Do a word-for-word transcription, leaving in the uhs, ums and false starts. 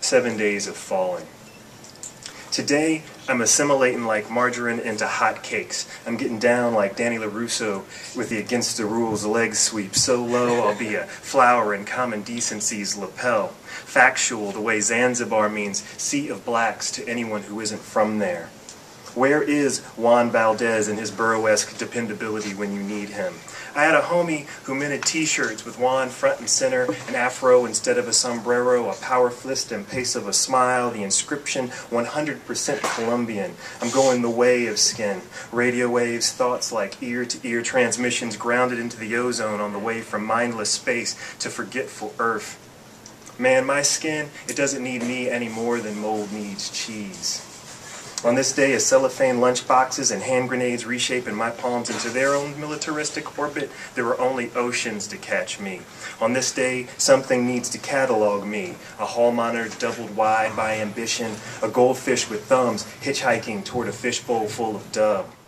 seven days of falling. Today, I'm assimilating like margarine into hot cakes. I'm getting down like Danny LaRusso with the against the rules leg sweep. So low I'll be a flower in common decency's lapel. Factual the way Zanzibar means sea of blacks to anyone who isn't from there. Where is Juan Valdez and his Burrow-esque dependability when you need him? I had a homie who minted t-shirts with Juan front and center, an afro instead of a sombrero, a power fist in place of a smile, the inscription one hundred percent Colombian. I'm going the way of skin. Radio waves, thoughts like ear-to-ear transmissions grounded into the ozone on the way from mindless space to forgetful earth. Man, my skin, it doesn't need me any more than mold needs cheese. On this day, as cellophane lunchboxes and hand grenades reshaping my palms into their own militaristic orbit, there were only oceans to catch me. On this day, something needs to catalog me. A hall monitor doubled wide by ambition, a goldfish with thumbs hitchhiking toward a fishbowl full of dub.